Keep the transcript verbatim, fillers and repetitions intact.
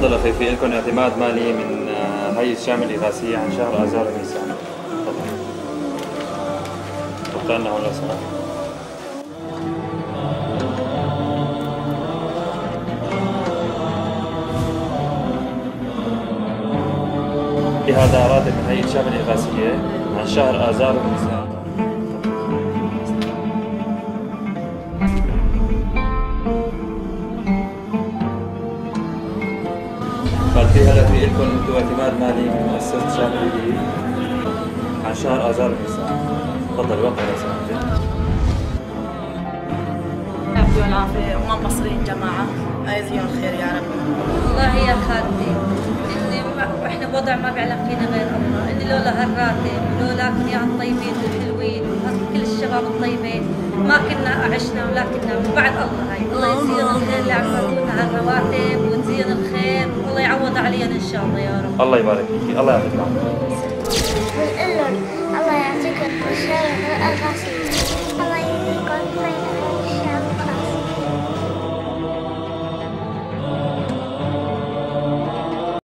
تفضل اخي، في لكم اعتماد مالي من هيئة الشام الإغاثية عن شهر آذار ونيسان. تفضل. بقى لنا هون لو سمحت. هذا راتب من هيئة الشام الإغاثية عن شهر آذار ونيسان. قال في هلا في لكم انتم اعتماد مالي من مؤسسة الشام الريف عن شهر آذار ونيسان. تفضل وقع لو سمحت. يعطيهم العافية وما مقصرين جماعة، الله يجزيهم خير يا رب. والله يا خالتي اني احنا بوضع ما بيعلم فينا غير الله، اني لولا هالراتب ولولاكم يا الطيبين والحلوين كل الشباب الطيبين ما كنا عشنا ولا كنا من بعد الله. هاي الله يجزينا الخير اللي عملونا هالرواتب وتزينا الخير والله يعوض علينا ان شاء الله يا رب. الله يبارك فيك، الله يعطيك العافية. الله يعطيك الخير.